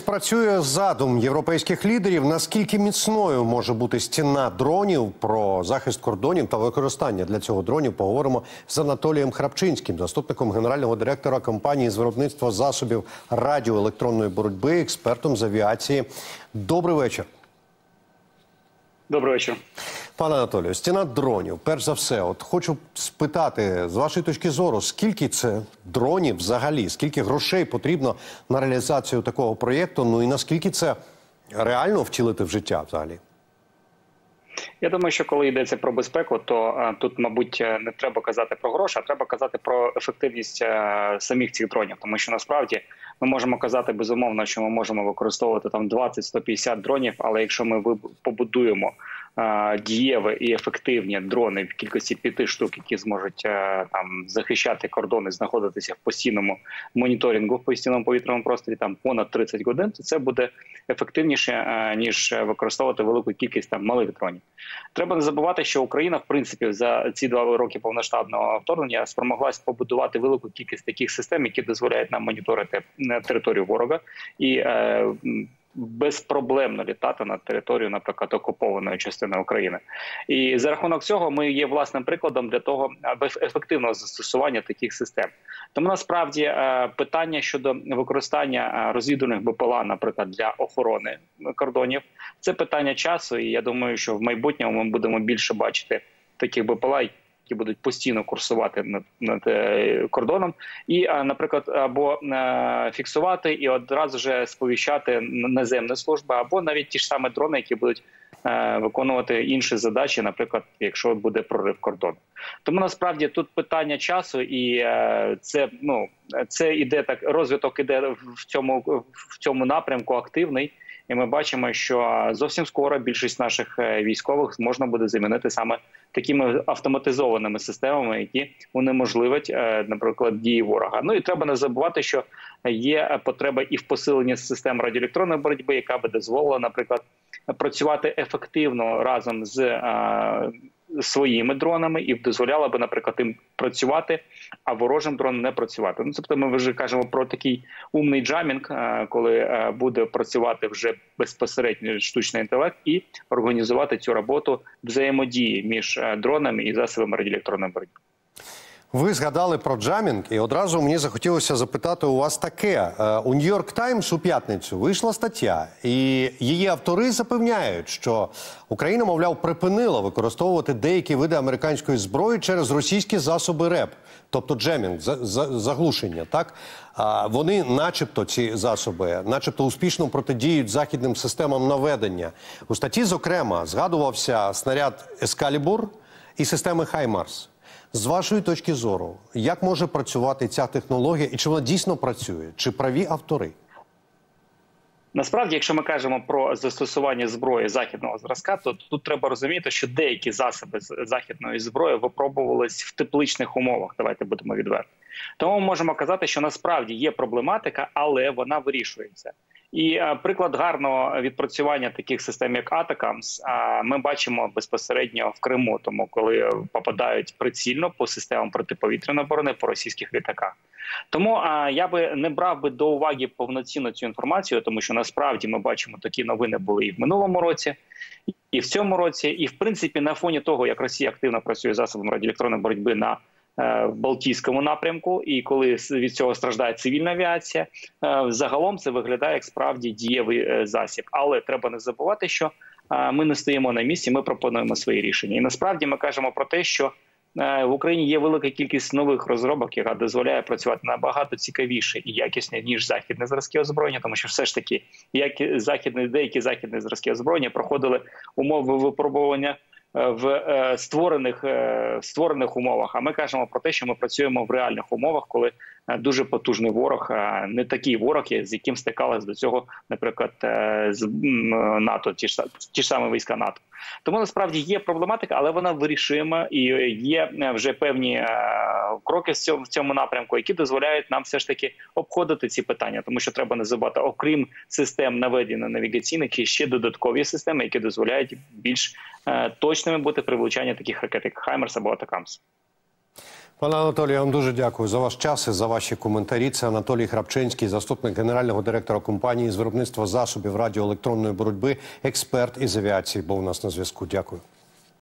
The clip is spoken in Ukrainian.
спрацює задум європейських лідерів? Наскільки міцною може бути стіна дронів? Про захист кордонів та використання для цього дронів поговоримо з Анатолієм Храпчинським, заступником генерального директора компанії з виробництва засобів радіоелектронної боротьби, експертом з авіації. Добрий вечір. Добрий вечір. Пане Анатолію, стіна дронів, перш за все, от хочу спитати, з вашої точки зору, скільки це дронів взагалі, скільки грошей потрібно на реалізацію такого проєкту, ну і наскільки це реально втілити в життя взагалі? Я думаю, що коли йдеться про безпеку, то тут, мабуть, не треба казати про гроші, а треба казати про ефективність самих цих дронів. Тому що насправді ми можемо казати безумовно, що ми можемо використовувати там 20-150 дронів, але якщо ми побудуємо дієві і ефективні дрони в кількості 5 штук, які зможуть там захищати кордони, знаходитися в постійному моніторингу в постійному повітряному просторі там понад 30 годин, то це буде ефективніше, ніж використовувати велику кількість там малих дронів. Треба не забувати, що Україна, в принципі, за ці 2 роки повноштабного вторгнення спромоглась побудувати велику кількість таких систем, які дозволяють нам моніторити територію ворога і безпроблемно літати на територію, наприклад, окупованої частини України. І за рахунок цього ми є власним прикладом для того ефективного застосування таких систем. Тому насправді питання щодо використання розвідувальних БПЛА, наприклад, для охорони кордонів, це питання часу, і я думаю, що в майбутньому ми будемо більше бачити таких БПЛА, які будуть постійно курсувати над кордоном, і, наприклад, або фіксувати і одразу же сповіщати наземні служби, або навіть ті ж самі дрони, які будуть виконувати інші задачі, наприклад, якщо буде прорив кордону. Тому насправді тут питання часу, і це іде так, розвиток іде в цьому напрямку активний. І ми бачимо, що зовсім скоро більшість наших військових можна буде замінити саме такими автоматизованими системами, які унеможливлять, наприклад, дії ворога. Ну і треба не забувати, що є потреба і в посиленні систем радіоелектронної боротьби, яка би дозволила, наприклад, працювати ефективно разом з своїми дронами і дозволяла би, наприклад, їм працювати, а ворожим дронам не працювати. Ну, тобто ми вже кажемо про такий умний джамінг, коли буде працювати вже безпосередньо штучний інтелект і організувати цю роботу взаємодії між дронами і засобами радіоелектронної боротьби. Ви згадали про джамінг, і одразу мені захотілося запитати у вас таке. У Нью-Йорк Таймс у п'ятницю вийшла стаття, і її автори запевняють, що Україна, мовляв, припинила використовувати деякі види американської зброї через російські засоби РЕП, тобто джемінг, заглушення, так? Вони, начебто, ці засоби, начебто успішно протидіють західним системам наведення. У статті, зокрема, згадувався снаряд «Ескалібур» і системи «Хаймарс». З вашої точки зору, як може працювати ця технологія і чи вона дійсно працює? Чи праві автори? Насправді, якщо ми кажемо про застосування зброї західного зразка, то тут треба розуміти, що деякі засоби західної зброї випробувались в тепличних умовах, давайте будемо відверті. Тому ми можемо казати, що насправді є проблематика, але вона вирішується. І приклад гарного відпрацювання таких систем, як Атакамс, ми бачимо безпосередньо в Криму, тому коли попадають прицільно по системам протиповітряної оборони по російських літаках. Тому я би не брав би до уваги повноцінно цю інформацію, тому що насправді ми бачимо, такі новини були і в минулому році, і в цьому році. І в принципі на фоні того, як Росія активно працює засобами радіоелектронної боротьби на в Балтійському напрямку, і коли від цього страждає цивільна авіація, загалом це виглядає як справді дієвий засіб. Але треба не забувати, що ми не стоїмо на місці, ми пропонуємо свої рішення. І насправді ми кажемо про те, що в Україні є велика кількість нових розробок, яка дозволяє працювати набагато цікавіше і якісніше, ніж західні зразки озброєння, тому що все ж таки деякі західні зразки озброєння проходили умови випробування в створених умовах. А ми кажемо про те, що ми працюємо в реальних умовах, коли дуже потужний ворог, не такий ворог, з яким стикалась до цього, наприклад, з НАТО, ті ж самі війська НАТО. Тому насправді є проблематика, але вона вирішима, і є вже певні кроки в цьому напрямку, які дозволяють нам все ж таки обходити ці питання, тому що треба не забувати, окрім систем наведення навігаційних, є ще додаткові системи, які дозволяють більш точними бути при влучанні таких ракет, як «Хаймерс» або «Атакамс». Пане Анатолію, я вам дуже дякую за ваш час і за ваші коментарі. Це Анатолій Храпчинський, заступник генерального директора компанії з виробництва засобів радіоелектронної боротьби, експерт із авіації, був у нас на зв'язку. Дякую.